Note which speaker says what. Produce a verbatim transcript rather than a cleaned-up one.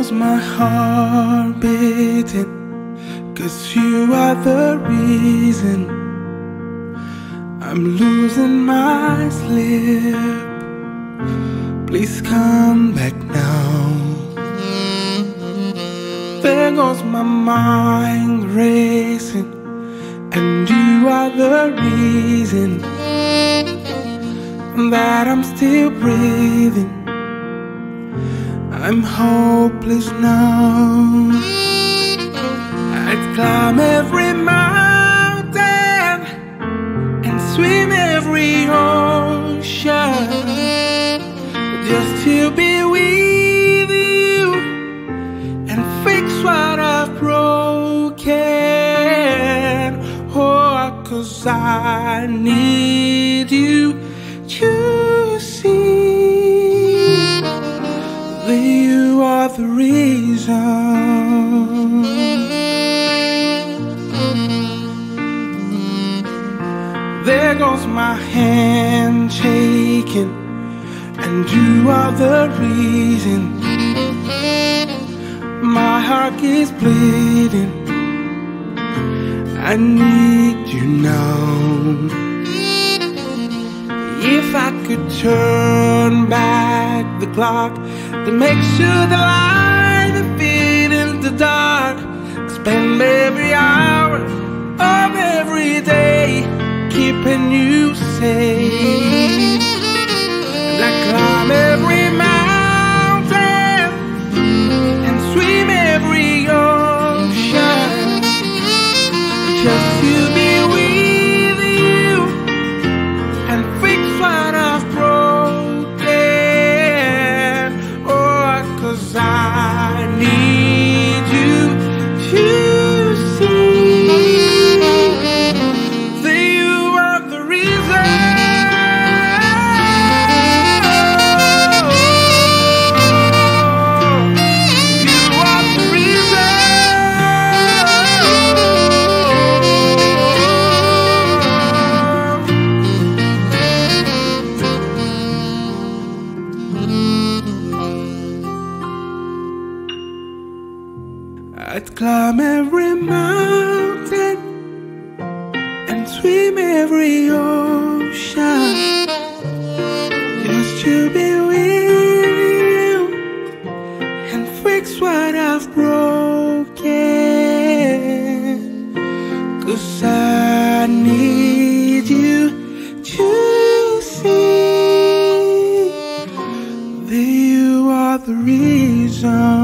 Speaker 1: goes my heart beating, 'cause you are the reason I'm losing my sleep. Please come back now. There goes my mind racing, and you are the reason that I'm still breathing. I'm hopeless now. I'd climb every mountain and swim every ocean just to be with you and fix what I've broken. Oh, 'cause I need you to see that you are the reason. There goes my hand shaking, and you are the reason my heart is bleeding. I need you now. If I could turn back the clock to make sure the light that fit in the dark, spend every hour of every day keeping you safe. And I climb every mountain and swim every ocean just to be with you and fix what I've broken. Oh, 'cause I need you to I'd climb every mountain and swim every ocean just to be with you and fix what I've broken. 'Cause I need you to see that you are the reason.